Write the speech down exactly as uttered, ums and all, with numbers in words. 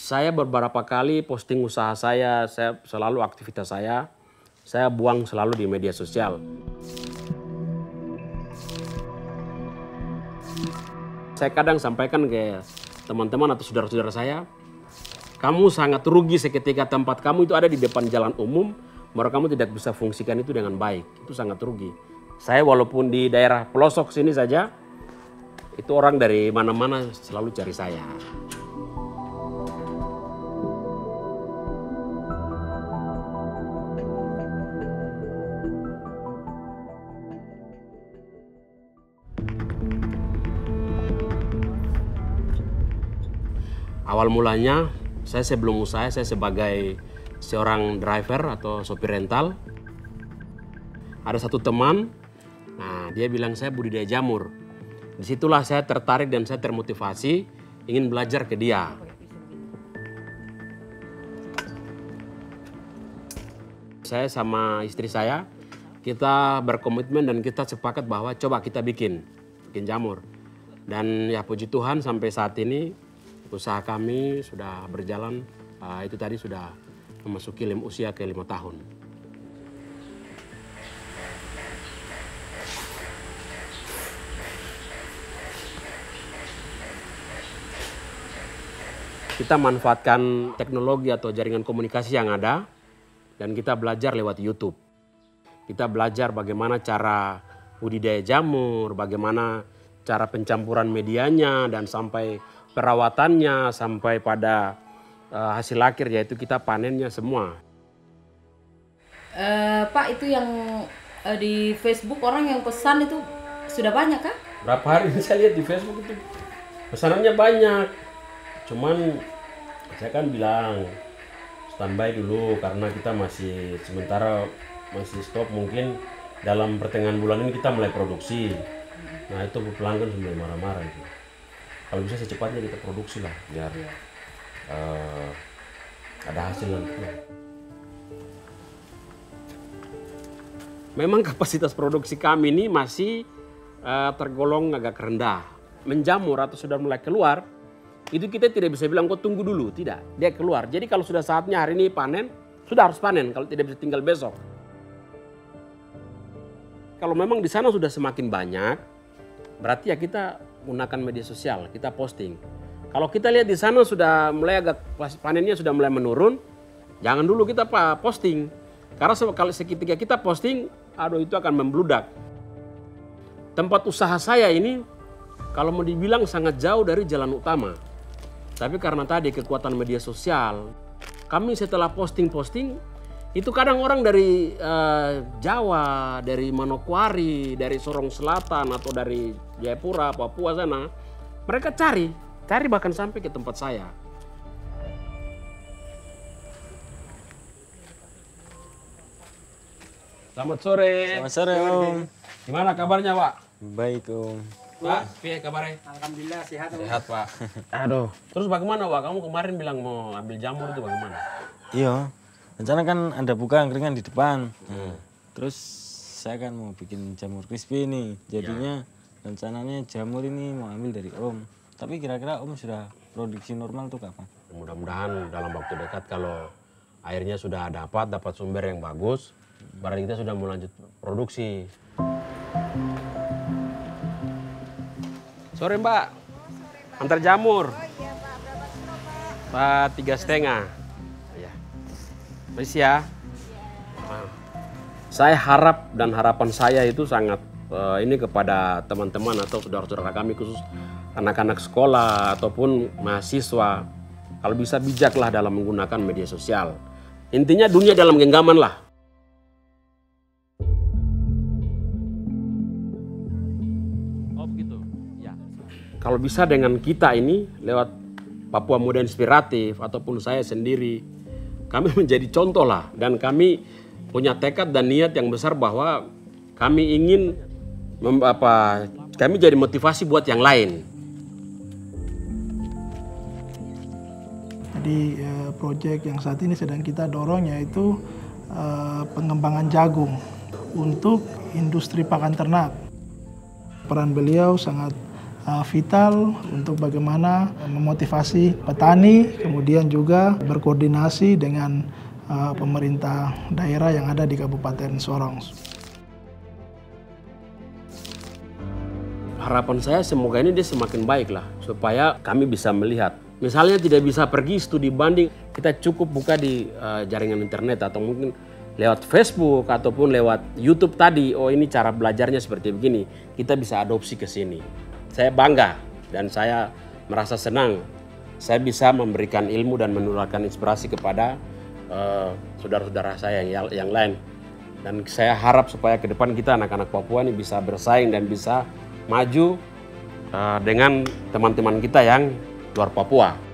Saya beberapa kali posting usaha saya, saya selalu aktivitas saya, saya buang selalu di media sosial. Saya kadang sampaikan ke teman-teman atau saudara-saudara saya, kamu sangat rugi seketika tempat kamu itu ada di depan jalan umum, baru kamu tidak bisa fungsikan itu dengan baik. Itu sangat rugi. Saya walaupun di daerah pelosok sini saja, itu orang dari mana-mana selalu cari saya. Awal mulanya, saya sebelum usaha, saya sebagai seorang driver atau sopir rental. Ada satu teman, nah dia bilang saya budidaya jamur. Disitulah saya tertarik dan saya termotivasi ingin belajar ke dia. Saya sama istri saya, kita berkomitmen dan kita sepakat bahwa coba kita bikin, bikin jamur. Dan ya puji Tuhan sampai saat ini, usaha kami sudah berjalan, uh, itu tadi sudah memasuki lim, usia ke lima tahun. Kita manfaatkan teknologi atau jaringan komunikasi yang ada dan kita belajar lewat YouTube. Kita belajar bagaimana cara budidaya jamur, bagaimana cara pencampuran medianya dan sampai perawatannya sampai pada uh, hasil akhir yaitu kita panennya semua. Uh, Pak, itu yang uh, di Facebook orang yang pesan itu sudah banyak kah? Berapa hari ini saya lihat di Facebook itu pesanannya banyak. Cuman saya kan bilang standby dulu karena kita masih sementara masih stop, mungkin dalam pertengahan bulan ini kita mulai produksi. Nah itu pelanggan sudah marah-marah itu. Kalau bisa secepatnya kita produksi lah biar yeah. uh, ada hasil nanti. Memang kapasitas produksi kami ini masih uh, tergolong agak rendah. Menjamur atau sudah mulai keluar, itu kita tidak bisa bilang kok tunggu dulu, tidak. Dia keluar. Jadi kalau sudah saatnya hari ini panen, sudah harus panen. Kalau tidak bisa tinggal besok. Kalau memang di sana sudah semakin banyak, berarti ya kita gunakan media sosial, kita posting. Kalau kita lihat di sana sudah mulai agak panennya sudah mulai menurun, jangan dulu kita posting. Karena kalau seketika kita posting, aduh itu akan membludak. Tempat usaha saya ini, kalau mau dibilang sangat jauh dari jalan utama. Tapi karena tadi kekuatan media sosial, kami setelah posting-posting, itu kadang orang dari uh, Jawa, dari Manokwari, dari Sorong Selatan atau dari Jayapura, Papua sana, mereka cari, cari bahkan sampai ke tempat saya. Selamat sore. Selamat sore Om. Gimana kabarnya Pak? Baik Om. Pak, piye kabarnya? Alhamdulillah sehat Om. Sehat Pak. Aduh, terus bagaimana Pak? Kamu kemarin bilang mau ambil jamur itu bagaimana? Iya. Rencana kan ada buka angkringan di depan. Hmm. Terus saya kan mau bikin jamur crispy nih. Jadinya ya. rencananya jamur ini mau ambil dari Om. Tapi kira-kira Om sudah produksi normal tuh kapan? Mudah-mudahan dalam waktu dekat kalau airnya sudah dapat, dapat sumber yang bagus, berarti kita sudah mau lanjut produksi. Sore Mbak, antar jamur. Oh iya Pak, berapa kilo Pak? Pak, tiga setengah. Terus ya, nah, saya harap dan harapan saya itu sangat uh, ini kepada teman-teman atau saudara-saudara kami khusus anak-anak sekolah ataupun mahasiswa, kalau bisa bijaklah dalam menggunakan media sosial. Intinya dunia dalam genggaman lah. Oh begitu, ya. Kalau bisa dengan kita ini lewat Papua Muda Inspiratif ataupun saya sendiri, kami menjadi contoh lah dan kami punya tekad dan niat yang besar bahwa kami ingin mem, apa, kami jadi motivasi buat yang lain. Jadi eh, proyek yang saat ini sedang kita dorong yaitu eh, pengembangan jagung untuk industri pakan ternak. Peran beliau sangat uh, vital untuk bagaimana memotivasi petani, kemudian juga berkoordinasi dengan uh, pemerintah daerah yang ada di Kabupaten Sorong. Harapan saya semoga ini dia semakin baik lah, supaya kami bisa melihat. Misalnya tidak bisa pergi studi banding, kita cukup buka di uh, jaringan internet atau mungkin lewat Facebook ataupun lewat YouTube tadi. Oh, ini cara belajarnya seperti begini, kita bisa adopsi ke sini. Saya bangga dan saya merasa senang. Saya bisa memberikan ilmu dan menularkan inspirasi kepada uh, saudara-saudara saya yang, yang lain. Dan saya harap supaya ke depan kita anak-anak Papua ini bisa bersaing dan bisa maju uh, dengan teman-teman kita yang luar Papua.